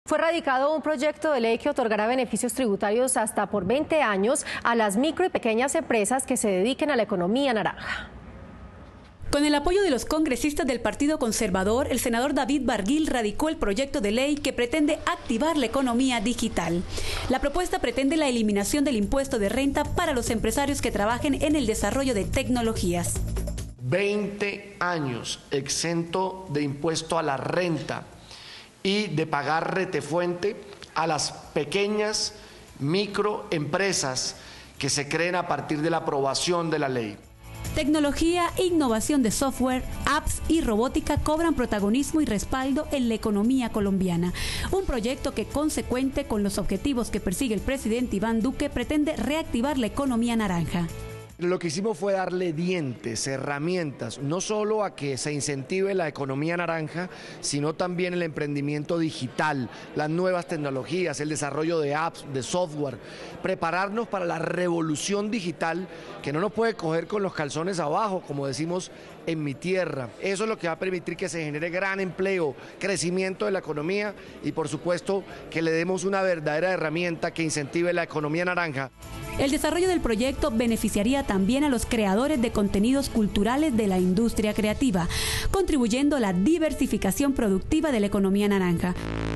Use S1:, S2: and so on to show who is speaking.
S1: Fue radicado un proyecto de ley que otorgará beneficios tributarios hasta por 20 años a las micro y pequeñas empresas que se dediquen a la economía naranja.
S2: Con el apoyo de los congresistas del Partido Conservador, el senador David Barguil radicó el proyecto de ley que pretende activar la economía digital. La propuesta pretende la eliminación del impuesto de renta para los empresarios que trabajen en el desarrollo de tecnologías.
S3: 20 años exento de impuesto a la renta y de pagar retefuente a las pequeñas microempresas que se creen a partir de la aprobación de la ley.
S2: Tecnología, innovación de software, apps y robótica cobran protagonismo y respaldo en la economía colombiana. Un proyecto que, consecuente con los objetivos que persigue el presidente Iván Duque, pretende reactivar la economía naranja.
S3: Lo que hicimos fue darle dientes, herramientas, no solo a que se incentive la economía naranja, sino también el emprendimiento digital, las nuevas tecnologías, el desarrollo de apps, de software, prepararnos para la revolución digital que no nos puede coger con los calzones abajo, como decimos en mi tierra. Eso es lo que va a permitir que se genere gran empleo, crecimiento de la economía y por supuesto que le demos una verdadera herramienta que incentive la economía naranja.
S2: El desarrollo del proyecto beneficiaría también a los creadores de contenidos culturales de la industria creativa, contribuyendo a la diversificación productiva de la economía naranja.